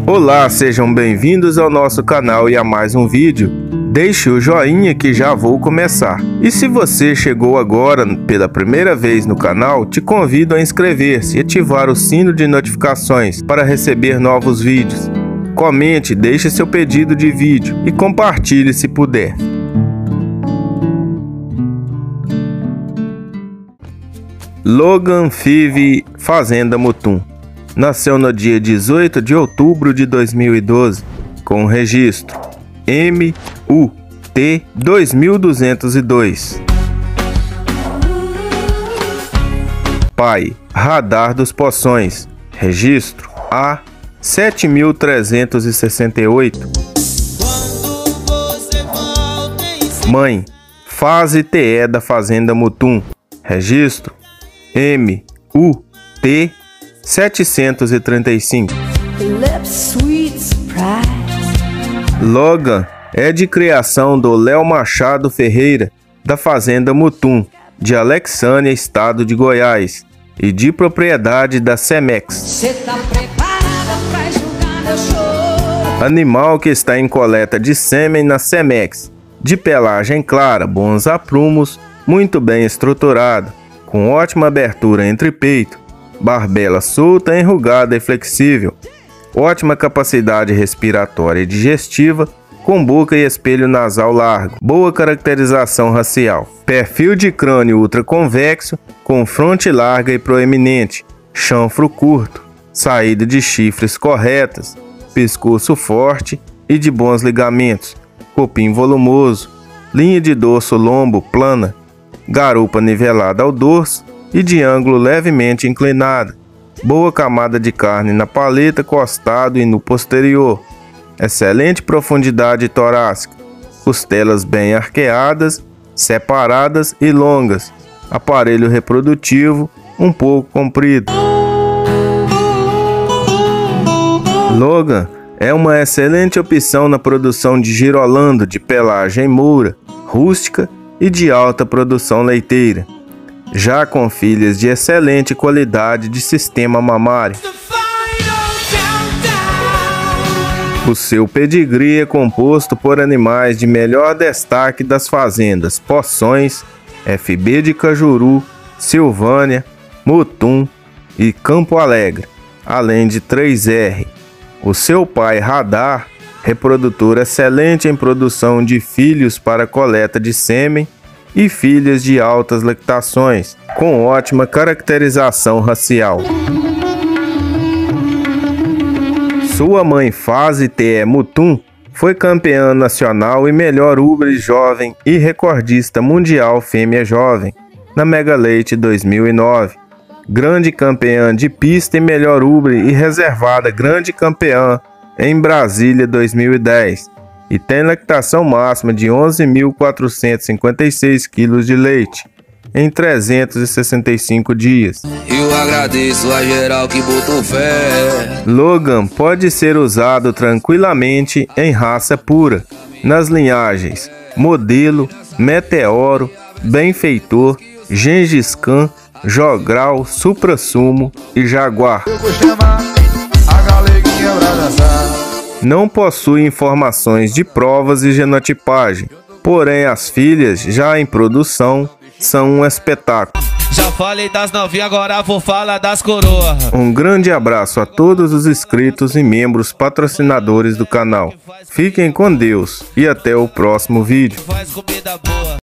Olá, sejam bem-vindos ao nosso canal e a mais um vídeo. Deixe o joinha que já vou começar. E se você chegou agora pela primeira vez no canal, te convido a inscrever-se e ativar o sino de notificações para receber novos vídeos. Comente, deixe seu pedido de vídeo e compartilhe se puder. Logan Five Fazenda Mutum nasceu no dia 18 de outubro de 2012, com o registro MUT 2202. Pai: Radar dos Poções, registro A 7368. Mãe: Fase TE da Fazenda Mutum, registro MUT 735. Logan é de criação do Léo Machado Ferreira, da Fazenda Mutum, de Alexânia, estado de Goiás, e de propriedade da Cemex. Animal que está em coleta de sêmen na Cemex, de pelagem clara, bons aprumos, muito bem estruturado, com ótima abertura entre peito, barbela solta, enrugada e flexível, ótima capacidade respiratória e digestiva, com boca e espelho nasal largo, boa caracterização racial, perfil de crânio ultraconvexo, com fronte larga e proeminente, chanfro curto, saída de chifres corretas, pescoço forte e de bons ligamentos, copim volumoso, linha de dorso lombo plana, garupa nivelada ao dorso e de ângulo levemente inclinado, boa camada de carne na paleta, costado e no posterior, excelente profundidade torácica, costelas bem arqueadas, separadas e longas, aparelho reprodutivo um pouco comprido. Logan é uma excelente opção na produção de girolando de pelagem moura, rústica e de alta produção leiteira, já com filhas de excelente qualidade de sistema mamário. O seu pedigree é composto por animais de melhor destaque das fazendas Poções, FB de Cajuru, Silvânia, Mutum e Campo Alegre, além de 3R. O seu pai, Radar, reprodutor excelente em produção de filhos para coleta de sêmen e filhas de altas lactações, com ótima caracterização racial. Sua mãe, Fase TE Mutum, foi campeã nacional e melhor ubre jovem e recordista mundial fêmea jovem na Mega Leite 2009, grande campeã de pista e melhor ubre e reservada grande campeã em Brasília 2010, e tem lactação máxima de 11.456 kg de leite em 365 dias. Eu agradeço a geral que botou fé. Logan pode ser usado tranquilamente em raça pura, nas linhagens Modelo, Meteoro, Benfeitor, Gengis Khan, Jogral, Supra-Sumo e Jaguar. Não possui informações de provas e genotipagem, porém as filhas já em produção são um espetáculo. Já falei das novinhas, agora vou falar das coroas. Um grande abraço a todos os inscritos e membros patrocinadores do canal. Fiquem com Deus e até o próximo vídeo.